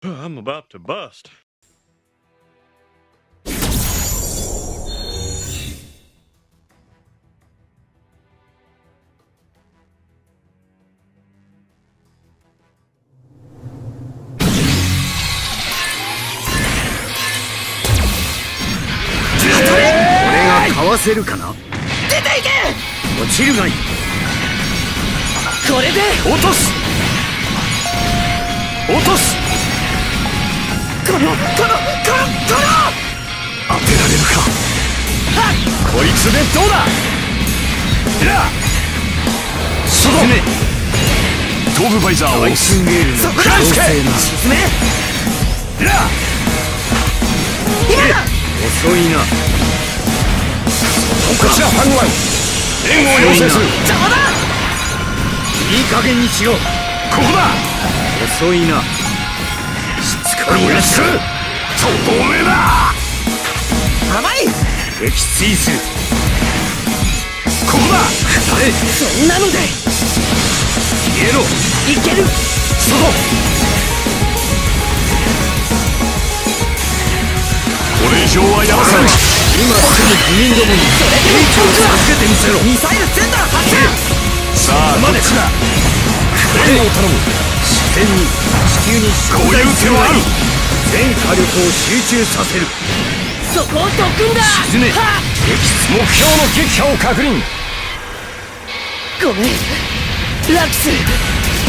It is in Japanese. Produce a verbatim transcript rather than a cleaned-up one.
I'm about to bust. かわせるかな。 出ていけ。 落ちるがいい。 これで落とす。落とす。 このこのこのこの当てられるか。 はっ、 こいつでどうだ。ラその頭部バイザーを押す。 そこだ。沈めラ今だ。 遅いな。こちらファンワン援護を要請する。 邪魔だ。 いい加減にしろ。ここだ。遅いな。しつこいやつ。とどめだ。 甘い。 撃墜する。ここだ。下れ。 そんなので消えろ。 いける。 そこ。これ以上はやらせない。今すぐ議員どもに兵器を授けてみせろ。 ミサイルセンター発射。 さあどっちだ。援護を頼む。自然に地球にこういう手はある。全火力を集中させる。 そこを特訓だ。 沈め。 はっ、 目標の撃破を確認。 ごめんラクス。